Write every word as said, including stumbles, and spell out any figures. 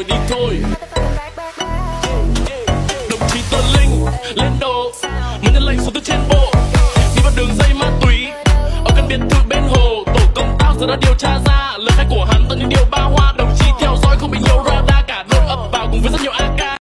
rồi đi thôi. Đồng chí Tuấn Linh lên đồ, mới nhận lệnh xuống từ trên bộ, đi vào đường dây ma túy ở căn biệt thự bên hồ. Tổ công tác giờ đã điều tra ra lời khai của hắn toàn những điều ba hoa. Đồng chí theo dõi không bị nhiều radar, cả đội ập vào cùng với rất nhiều a ca.